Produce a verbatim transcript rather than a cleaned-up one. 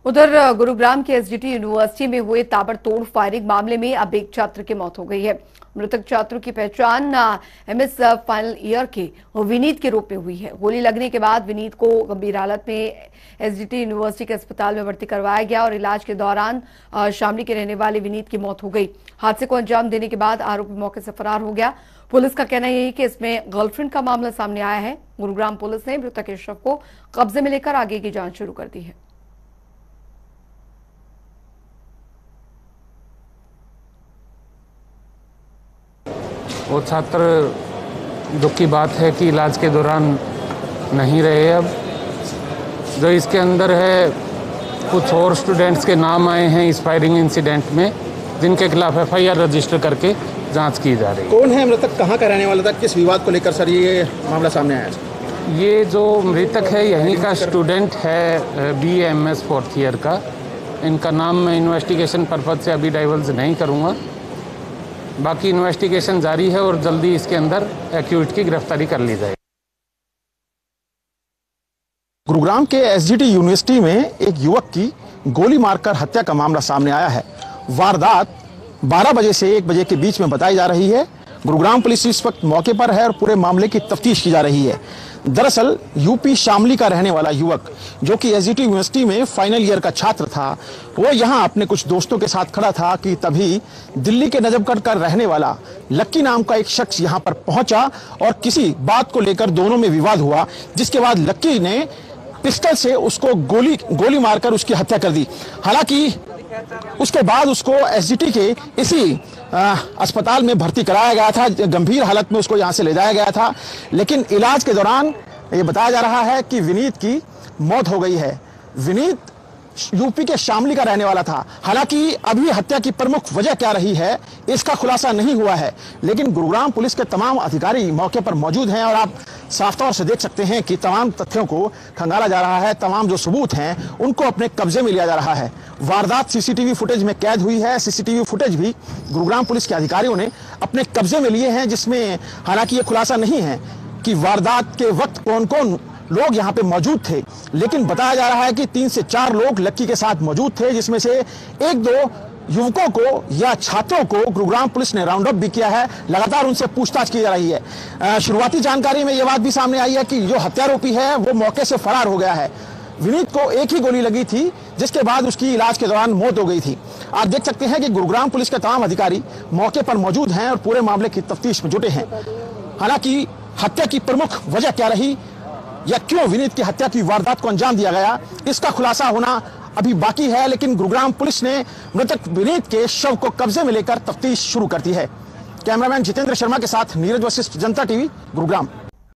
उधर गुरुग्राम के SDT university में हुए ताबड़तोड़ फायरिंग मामले में अब एक छात्र की मौत हो गई है। मृतक छात्र की पहचान एमएस फाइनल ईयर के विनीत के रूप में हुई है। गोली लगने के बाद विनीत को गंभीर हालत में एसडीटी यूनिवर्सिटी के अस्पताल में भर्ती करवाया गया और इलाज के दौरान शामली के रहने वाले विनीत की मौत हो गई। हादसे को अंजाम देने के बाद आरोपी मौके से फरार हो गया। पुलिस का कहना यही कि इसमें गर्लफ्रेंड का मामला सामने आया है। गुरुग्राम पुलिस ने मृतक के शव को कब्जे में लेकर आगे की जांच शुरू कर दी है। वो छात्र दुख की बात है कि इलाज के दौरान नहीं रहे। अब जो इसके अंदर है, कुछ और स्टूडेंट्स के नाम आए हैं इस फायरिंग इंसिडेंट में, जिनके खिलाफ एफआईआर रजिस्टर करके जांच की जा रही है। कौन है मृतक, कहाँ का रहने वाला था, किस विवाद को लेकर सर ये मामला सामने आया? ये जो मृतक है यहीं का स्टूडेंट है, B M S fourth year का। इनका नाम मैं इन्वेस्टिगेशन पर्पज से अभी डाइवर्स नहीं करूँगा। बाकी इन्वेस्टिगेशन जारी है और जल्दी इसके अंदर एक्यूट की गिरफ्तारी कर ली जाएगी। गुरुग्राम के एसडीटी यूनिवर्सिटी में एक युवक की गोली मारकर हत्या का मामला सामने आया है। वारदात बारह बजे से एक बजे के बीच में बताई जा रही है। गुरुग्राम पुलिस इस वक्त मौके पर है और पूरे मामले की तफ्तीश की जा रही है। दरअसल यूपी शामली का रहने वाला युवक जो कि एसडीटी यूनिवर्सिटी में फाइनल ईयर का छात्र था, वो यहां अपने कुछ दोस्तों के साथ खड़ा था कि तभी दिल्ली के नजफगढ़ का रहने वाला लक्की नाम का एक शख्स यहां पर पहुंचा और किसी बात को लेकर दोनों में विवाद हुआ, जिसके बाद लक्की ने पिस्टल से उसको गोली गोली मारकर उसकी हत्या कर दी। हालांकि उसके बाद उसको एसडीटी के इसी अस्पताल में भर्ती कराया गया था। गंभीर हालत में उसको यहां से ले जाया गया था, लेकिन इलाज के दौरान ये बताया जा रहा है कि विनीत की मौत हो गई है। विनीत यूपी के शामली का रहने वाला था। हालांकि अभी हत्या की प्रमुख वजह क्या रही है इसका खुलासा नहीं हुआ है, लेकिन गुरुग्राम पुलिस के तमाम अधिकारी मौके पर मौजूद हैं और आप साफ तौर से देख सकते हैं कि तमाम तथ्यों को खंगाला जा रहा है। तमाम जो सबूत हैं उनको अपने कब्जे में लिया जा रहा है। वारदात सीसीटीवी फुटेज में कैद हुई है। सीसीटीवी फुटेज भी गुरुग्राम पुलिस के अधिकारियों ने अपने कब्जे में लिए हैं, जिसमें हालांकि ये खुलासा नहीं है कि वारदात के वक्त कौन कौन लोग यहाँ पे मौजूद थे, लेकिन बताया जा रहा है कि तीन से चार लोग लक्की के साथ मौजूद थे, जिसमें से एक दो युवकों को या छात्रों को गुरुग्राम पुलिस ने राउंड अप भी किया है। लगातार उनसे पूछताछ की जा रही है। शुरुआती जानकारी में यह बात भी सामने आई है कि जो हत्यारोपी है वो मौके से फरार हो गया है। विनीत को एक ही गोली लगी थी, जिसके बाद उसकी इलाज के दौरान मौत हो गई थी। आप देख सकते हैं कि गुरुग्राम पुलिस के तमाम अधिकारी मौके पर मौजूद हैं और पूरे मामले की तफ्तीश में जुटे हैं। हालांकि हत्या की प्रमुख वजह क्या रही या क्यों विनीत की हत्या की वारदात को अंजाम दिया गया, इसका खुलासा होना अभी बाकी है, लेकिन गुरुग्राम पुलिस ने मृतक विनीत के शव को कब्जे में लेकर तफ्तीश शुरू कर दी है। कैमरामैन जितेंद्र शर्मा के साथ नीरज वशिष्ठ, जनता टीवी, गुरुग्राम।